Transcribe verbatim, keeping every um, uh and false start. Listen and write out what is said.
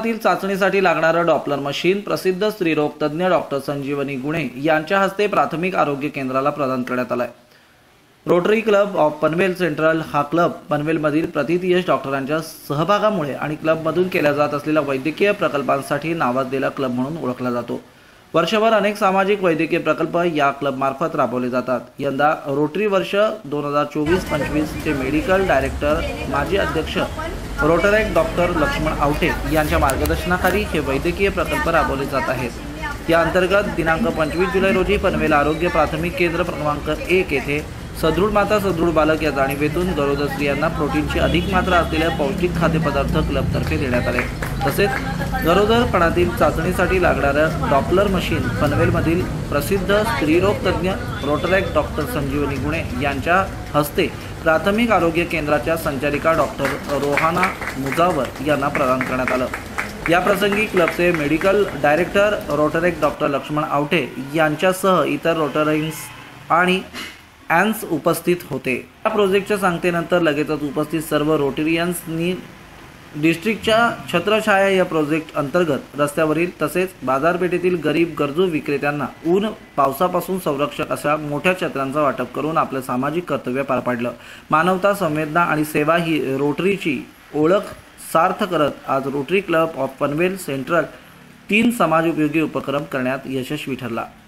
पणातील चाचणीसाठी लागणारं Doppler machine प्रसिद्ध स्त्रीरोग तज्ज्ञ डॉक्टर संजीवनी गुणे यांच्या हस्ते प्राथमिक आरोग्य केंद्राला प्रदान करण्यात आलं आहे। Rotary Club of Panvel Central हा क्लब पनवेलमधील प्रतियश डॉक्टरांच्या सहभागामुळे आणि क्लबमधून केल्या जात असलेल्या वैद्यकीय प्रकल्पांसाठी नावाजलेला क्लब म्हणून ओळखला जातो। वर्षभर अनेक सामाजिक वैद्यकीय प्रकल्प या क्लबमार्फत राबवले जातात। यंदा रोटरी वर्ष दोन हजार चोवीस पंचवीस चे मेडिकल डायरेक्टर माजी अध्यक्ष रोटरॅक्ट डॉक्टर लक्ष्मण आवटे यांच्या मार्गदर्शनाखाली हे वैद्यकीय प्रकल्प राबवले जात आहेत। या अंतर्गत दिनांक पंचवीस जुलै रोजी पनवेल आरोग्य प्राथमिक केंद्र क्रमांक एक येथे सदृढ माता सदृढ बालक या जाणीवेतून गरोदर स्त्रियांना प्रोटीनची अधिक मात्रा असलेल्या पौष्टिक खाद्यपदार्थ क्लबतर्फे देण्यात आले। तसेच गरोदरपणातील चाचणीसाठी लागणारं डॉपलर मशीन पनवेलमधील प्रसिद्ध स्त्रीरोग तज्ज्ञ रोटरॅक्ट डॉक्टर संजीवनी गुणे यांच्या हस्ते प्राथमिक आरोग्य केंद्राच्या संचालिका डॉक्टर रोहाना मुजावर यांना प्रदान करण्यात आलं। या प्रसंगी क्लबचे medical director Rotaract doctor Laxman Awate यांच्यासह इतर रोटरीयन्स आणि ॲन्स उपस्थित होते। या प्रोजेक्टच्या सांगतेनंतर लगेचच उपस्थित सर्व रोटरीयन्सनी डिस्ट्रिक्टच्या छत्रछाया या प्रोजेक्ट अंतर्गत रस्त्यावरील तसेच बाजारपेठेतील गरीब गरजू विक्रेत्यांना ऊन पावसापासून संरक्षक अशा मोठ्या छत्रांचं वाटप करून आपलं सामाजिक कर्तव्य पार पाडलं। मानवता, संवेदना आणि सेवा ही रोटरीची ओळख सार्थ करत आज Rotary Club of Panvel Central तीन समाज उपयोगी उपक्रम करण्यात यशस्वी ठरला।